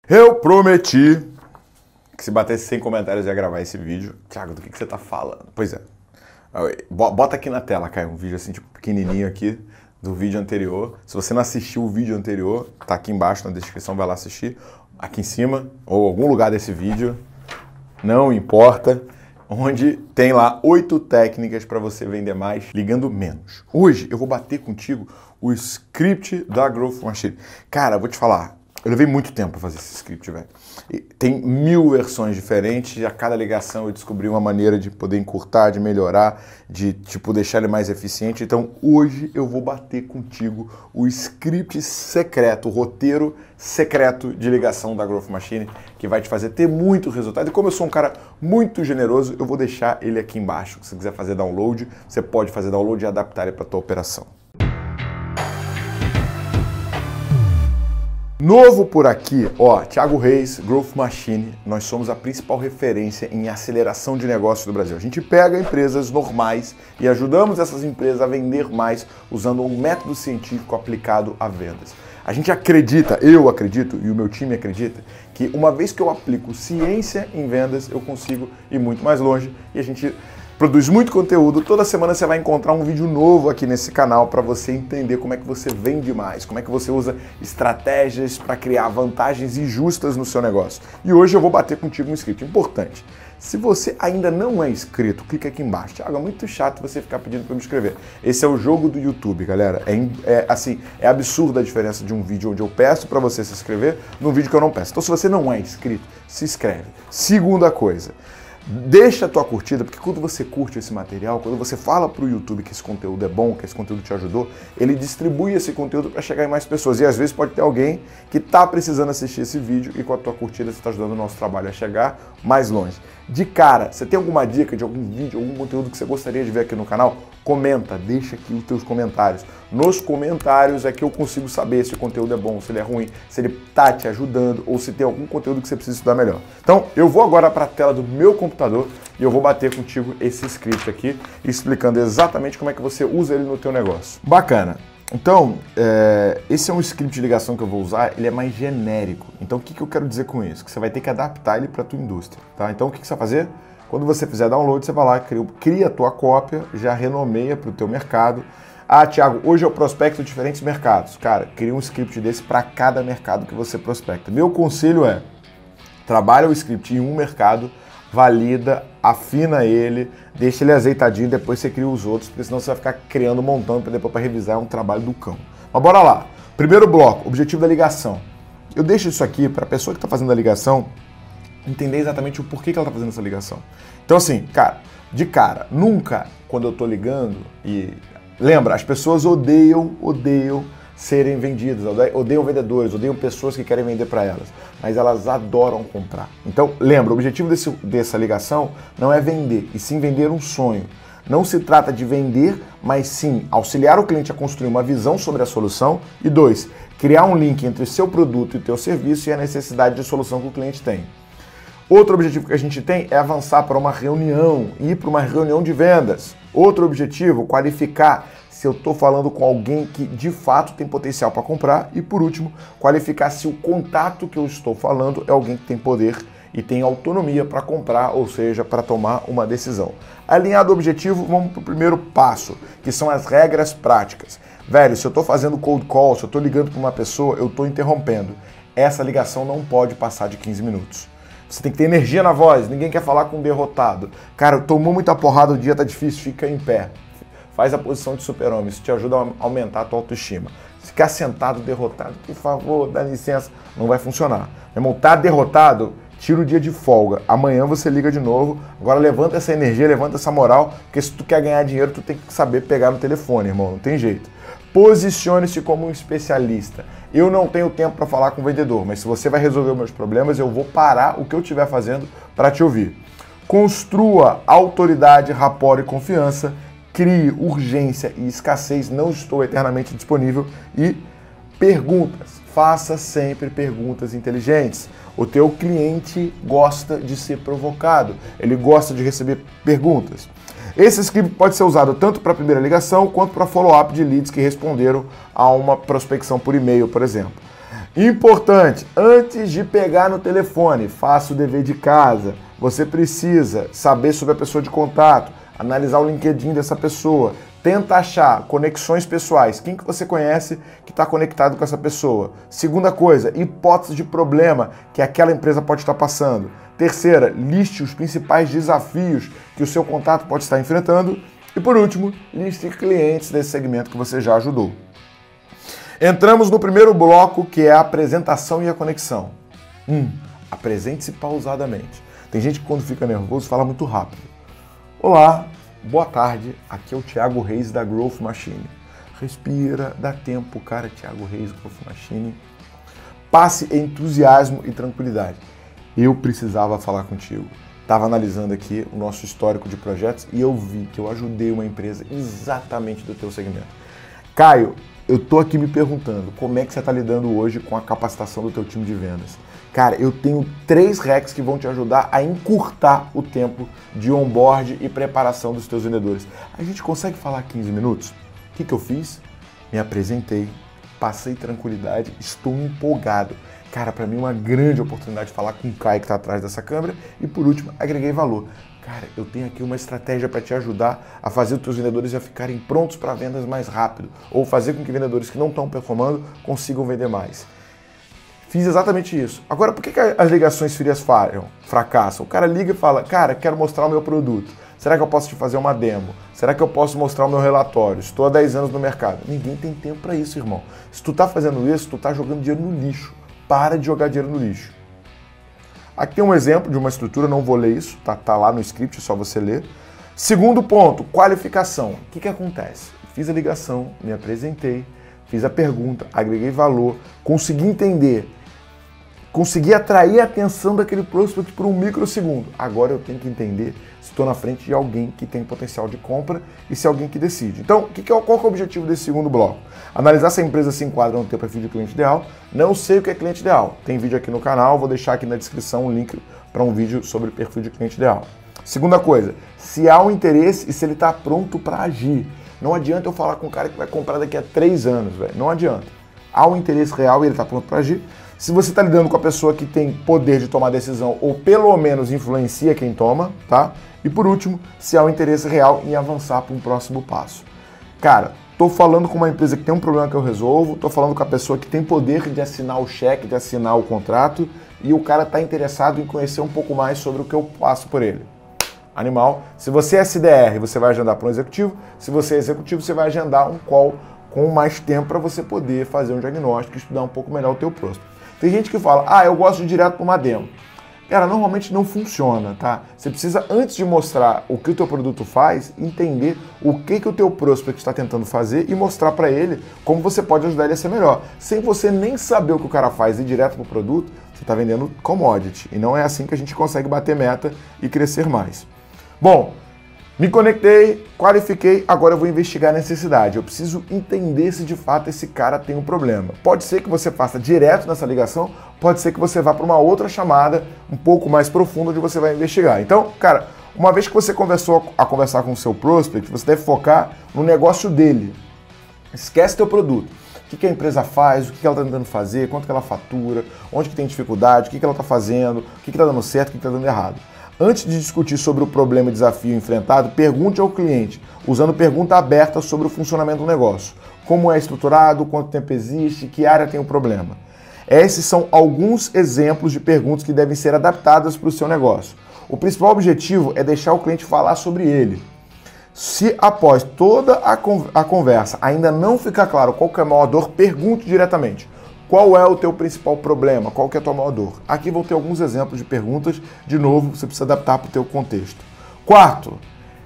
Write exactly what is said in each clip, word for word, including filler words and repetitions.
Eu prometi que se batesse cem comentários eu ia gravar esse vídeo. Thiago, do que, que você tá falando? Pois é. Bota aqui na tela, Caio, um vídeo assim, tipo, pequenininho aqui do vídeo anterior. Se você não assistiu o vídeo anterior, tá aqui embaixo na descrição, vai lá assistir. Aqui em cima, ou algum lugar desse vídeo, não importa, onde tem lá oito técnicas para você vender mais ligando menos. Hoje eu vou bater contigo o script da Growth Machine. Cara, eu vou te falar, eu levei muito tempo para fazer esse script, velho. Tem mil versões diferentes e a cada ligação eu descobri uma maneira de poder encurtar, de melhorar, de tipo deixar ele mais eficiente. Então hoje eu vou bater contigo o script secreto, o roteiro secreto de ligação da Growth Machine, que vai te fazer ter muito resultado. E como eu sou um cara muito generoso, eu vou deixar ele aqui embaixo. Se você quiser fazer download, você pode fazer download e adaptar ele para a tua operação. Novo por aqui, ó, Thiago Reis, Growth Machine, nós somos a principal referência em aceleração de negócio do Brasil. A gente pega empresas normais e ajudamos essas empresas a vender mais usando um método científico aplicado a vendas. A gente acredita, eu acredito e o meu time acredita, que uma vez que eu aplico ciência em vendas, eu consigo ir muito mais longe e a gente produz muito conteúdo. Toda semana você vai encontrar um vídeo novo aqui nesse canal para você entender como é que você vende mais, como é que você usa estratégias para criar vantagens injustas no seu negócio. E hoje eu vou bater contigo um script importante. Se você ainda não é inscrito, clica aqui embaixo. Thiago, é muito chato você ficar pedindo para me inscrever. Esse é o jogo do YouTube, galera. É, é assim, é absurda a diferença de um vídeo onde eu peço para você se inscrever num vídeo que eu não peço. Então, se você não é inscrito, se inscreve. Segunda coisa, deixa a tua curtida, porque quando você curte esse material, quando você fala para o YouTube que esse conteúdo é bom, que esse conteúdo te ajudou, ele distribui esse conteúdo para chegar em mais pessoas. E às vezes pode ter alguém que está precisando assistir esse vídeo e com a tua curtida você está ajudando o nosso trabalho a chegar mais longe. De cara, você tem alguma dica de algum vídeo, algum conteúdo que você gostaria de ver aqui no canal? Comenta, deixa aqui os teus comentários. Nos comentários é que eu consigo saber se o conteúdo é bom, se ele é ruim, se ele tá te ajudando ou se tem algum conteúdo que você precisa estudar melhor. Então, eu vou agora para a tela do meu computador e eu vou bater contigo esse script aqui, explicando exatamente como é que você usa ele no teu negócio. Bacana. Então, é, esse é um script de ligação que eu vou usar, ele é mais genérico. Então, o que, que eu quero dizer com isso? Que você vai ter que adaptar ele para a tua indústria, tá? Então, o que, que você vai fazer? Quando você fizer download, você vai lá, cria, cria a tua cópia, já renomeia para o teu mercado. Ah, Thiago, hoje eu prospecto diferentes mercados. Cara, cria um script desse para cada mercado que você prospecta. Meu conselho é, trabalha o script em um mercado, valida, afina ele, deixa ele azeitadinho, depois você cria os outros, porque senão você vai ficar criando um montão para depois para revisar, é um trabalho do cão. Mas bora lá. Primeiro bloco, objetivo da ligação. Eu deixo isso aqui para a pessoa que está fazendo a ligação entender exatamente o porquê que ela está fazendo essa ligação. Então assim, cara, de cara, nunca quando eu estou ligando e... Lembra, as pessoas odeiam, odeiam serem vendidas, odeiam vendedores, odeiam pessoas que querem vender para elas, mas elas adoram comprar. Então, lembra, o objetivo desse, dessa ligação não é vender, e sim vender um sonho. Não se trata de vender, mas sim auxiliar o cliente a construir uma visão sobre a solução e dois, criar um link entre seu produto e teu serviço e a necessidade de solução que o cliente tem. Outro objetivo que a gente tem é avançar para uma reunião, ir para uma reunião de vendas. Outro objetivo, qualificar se eu estou falando com alguém que de fato tem potencial para comprar. E por último, qualificar se o contato que eu estou falando é alguém que tem poder e tem autonomia para comprar, ou seja, para tomar uma decisão. Alinhado ao objetivo, vamos para o primeiro passo, que são as regras práticas. Velho, se eu estou fazendo cold call, se eu estou ligando para uma pessoa, eu estou interrompendo. Essa ligação não pode passar de quinze minutos. Você tem que ter energia na voz, ninguém quer falar com um derrotado. Cara, tomou muita porrada, o dia tá difícil, fica em pé. Faz a posição de super-homem, isso te ajuda a aumentar a tua autoestima. Ficar sentado, derrotado, por favor, dá licença, não vai funcionar. Meu irmão, tá derrotado, tira o dia de folga. Amanhã você liga de novo, agora levanta essa energia, levanta essa moral, porque se tu quer ganhar dinheiro, tu tem que saber pegar no telefone, irmão, não tem jeito. Posicione-se como um especialista. Eu não tenho tempo para falar com o vendedor, mas se você vai resolver os meus problemas, eu vou parar o que eu estiver fazendo para te ouvir. Construa autoridade, rapport e confiança. Crie urgência e escassez. Não estou eternamente disponível. E perguntas. Faça sempre perguntas inteligentes. O teu cliente gosta de ser provocado. Ele gosta de receber perguntas. Esse script pode ser usado tanto para a primeira ligação quanto para follow-up de leads que responderam a uma prospecção por e-mail, por exemplo. Importante, antes de pegar no telefone, faça o dever de casa. Você precisa saber sobre a pessoa de contato, analisar o LinkedIn dessa pessoa, tenta achar conexões pessoais, quem que você conhece que está conectado com essa pessoa. Segunda coisa, hipótese de problema que aquela empresa pode estar passando. Terceira, liste os principais desafios que o seu contato pode estar enfrentando. E por último, liste clientes desse segmento que você já ajudou. Entramos no primeiro bloco, que é a apresentação e a conexão. Um, apresente-se pausadamente. Tem gente que quando fica nervoso fala muito rápido. Olá, boa tarde, aqui é o Thiago Reis da Growth Machine. Respira, dá tempo, cara, Thiago Reis, Growth Machine. Passe entusiasmo e tranquilidade. Eu precisava falar contigo. Estava analisando aqui o nosso histórico de projetos e eu vi que eu ajudei uma empresa exatamente do teu segmento. Caio, eu tô aqui me perguntando como é que você está lidando hoje com a capacitação do teu time de vendas. Cara, eu tenho três hacks que vão te ajudar a encurtar o tempo de onboard e preparação dos teus vendedores. A gente consegue falar quinze minutos? O que, que eu fiz? Me apresentei, passei tranquilidade, estou empolgado. Cara, para mim é uma grande oportunidade de falar com o Caio que está atrás dessa câmera e, por último, agreguei valor. Cara, eu tenho aqui uma estratégia para te ajudar a fazer os teus vendedores já ficarem prontos para vendas mais rápido ou fazer com que vendedores que não estão performando consigam vender mais. Fiz exatamente isso. Agora, por que, que as ligações frias falham, fracassam? O cara liga e fala, cara, quero mostrar o meu produto. Será que eu posso te fazer uma demo? Será que eu posso mostrar o meu relatório? Estou há dez anos no mercado. Ninguém tem tempo para isso, irmão. Se tu tá fazendo isso, tu tá jogando dinheiro no lixo. Para de jogar dinheiro no lixo. Aqui tem um exemplo de uma estrutura, não vou ler isso, tá, tá lá no script, é só você ler. Segundo ponto, qualificação. O que, que acontece? Fiz a ligação, me apresentei, fiz a pergunta, agreguei valor, consegui entender, consegui atrair a atenção daquele prospect por um microsegundo. Agora eu tenho que entender se estou na frente de alguém que tem potencial de compra e se é alguém que decide. Então, o que que é, qual que é o objetivo desse segundo bloco? Analisar se a empresa se enquadra no teu perfil de cliente ideal. Não sei o que é cliente ideal. Tem vídeo aqui no canal, vou deixar aqui na descrição um link para um vídeo sobre perfil de cliente ideal. Segunda coisa, se há um interesse e se ele está pronto para agir. Não adianta eu falar com um cara que vai comprar daqui a três anos, velho. Não adianta. Há um interesse real e ele está pronto para agir. Se você está lidando com a pessoa que tem poder de tomar decisão ou pelo menos influencia quem toma, tá? E por último, se há um interesse real em avançar para um próximo passo. Cara, tô falando com uma empresa que tem um problema que eu resolvo, tô falando com a pessoa que tem poder de assinar o cheque, de assinar o contrato e o cara está interessado em conhecer um pouco mais sobre o que eu passo por ele. Animal. Se você é S D R, você vai agendar para um executivo. Se você é executivo, você vai agendar um call com mais tempo para você poder fazer um diagnóstico e estudar um pouco melhor o teu prospect. Tem gente que fala, ah, eu gosto de ir direto para uma demo. Cara, normalmente não funciona, tá? Você precisa, antes de mostrar o que o teu produto faz, entender o que, que o teu prospect está tentando fazer e mostrar para ele como você pode ajudar ele a ser melhor. Sem você nem saber o que o cara faz e ir direto para o produto, você está vendendo commodity. E não é assim que a gente consegue bater meta e crescer mais. Bom, me conectei, qualifiquei, agora eu vou investigar a necessidade. Eu preciso entender se de fato esse cara tem um problema. Pode ser que você faça direto nessa ligação, pode ser que você vá para uma outra chamada um pouco mais profunda onde você vai investigar. Então, cara, uma vez que você conversou a conversar com o seu prospect, você deve focar no negócio dele. Esquece teu produto. O que a empresa faz, o que ela está tentando fazer, quanto que ela fatura, onde que tem dificuldade, o que ela está fazendo, o que está dando certo, o que está dando errado. Antes de discutir sobre o problema e desafio enfrentado, pergunte ao cliente, usando pergunta aberta sobre o funcionamento do negócio. Como é estruturado, quanto tempo existe, que área tem o problema. Esses são alguns exemplos de perguntas que devem ser adaptadas para o seu negócio. O principal objetivo é deixar o cliente falar sobre ele. Se após toda a conversa ainda não ficar claro qual que é a maior dor, pergunte diretamente. Qual é o teu principal problema? Qual que é a tua maior dor? Aqui vou ter alguns exemplos de perguntas. De novo, você precisa adaptar para o teu contexto. Quarto,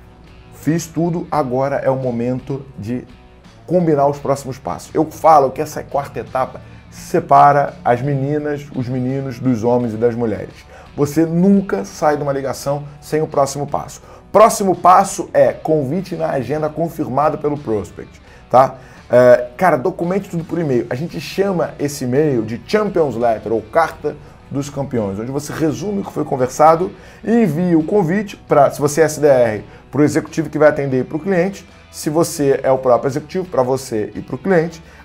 fiz tudo, agora é o momento de combinar os próximos passos. Eu falo que essa quarta etapa separa as meninas, os meninos dos homens e das mulheres. Você nunca sai de uma ligação sem o próximo passo. Próximo passo é convite na agenda confirmado pelo prospect, tá? É, cara, documente tudo por e-mail. A gente chama esse e-mail de Champions Letter ou Carta dos Campeões, onde você resume o que foi conversado e envia o convite para, se você é S D R, para o executivo que vai atender para o cliente. Se você é o próprio executivo, para você e para o cliente,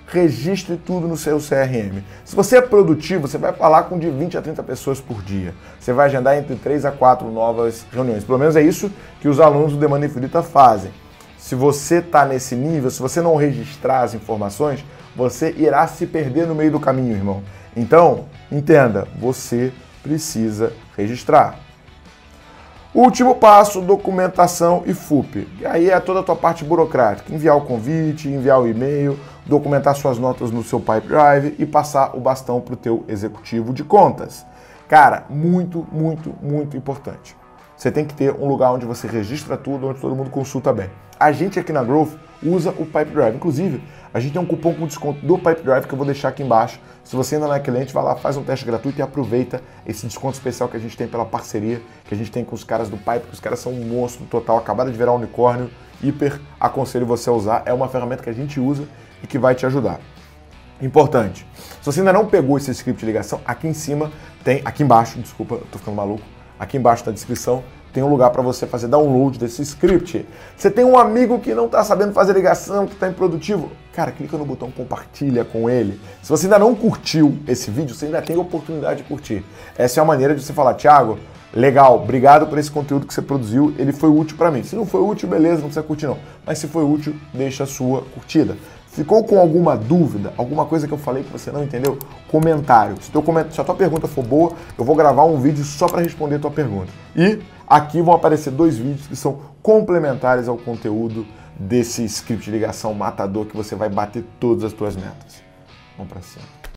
registre tudo no seu C R M. Se você é produtivo, você vai falar com de vinte a trinta pessoas por dia. Você vai agendar entre três a quatro novas reuniões. Pelo menos é isso que os alunos do Demanda Infinita fazem. Se você está nesse nível, se você não registrar as informações, você irá se perder no meio do caminho, irmão. Então, entenda, você precisa registrar. Último passo, documentação e F U P. E aí é toda a tua parte burocrática. Enviar o convite, enviar o e-mail, documentar suas notas no seu Pipe Drive e passar o bastão para o teu executivo de contas. Cara, muito, muito, muito importante. Você tem que ter um lugar onde você registra tudo, onde todo mundo consulta bem. A gente aqui na Growth usa o Pipe Drive. Inclusive, a gente tem um cupom com desconto do Pipe Drive que eu vou deixar aqui embaixo. Se você ainda não é cliente, vai lá, faz um teste gratuito e aproveita esse desconto especial que a gente tem pela parceria que a gente tem com os caras do Pipe, que os caras são um monstro total, acabaram de virar um unicórnio, hiper aconselho você a usar. É uma ferramenta que a gente usa e que vai te ajudar. Importante, se você ainda não pegou esse script de ligação, aqui em cima tem, aqui embaixo, desculpa, eu tô ficando maluco, aqui embaixo na descrição tem um lugar para você fazer download desse script. Você tem um amigo que não está sabendo fazer ligação, que está improdutivo? Cara, clica no botão compartilha com ele. Se você ainda não curtiu esse vídeo, você ainda tem a oportunidade de curtir. Essa é a maneira de você falar, Thiago, legal, obrigado por esse conteúdo que você produziu, ele foi útil para mim. Se não foi útil, beleza, não precisa curtir não. Mas se foi útil, deixa a sua curtida. Ficou com alguma dúvida, alguma coisa que eu falei que você não entendeu? Comentário. Se, teu coment... Se a tua pergunta for boa, eu vou gravar um vídeo só para responder a tua pergunta. E aqui vão aparecer dois vídeos que são complementares ao conteúdo desse script de ligação matador que você vai bater todas as tuas metas. Vamos para cima.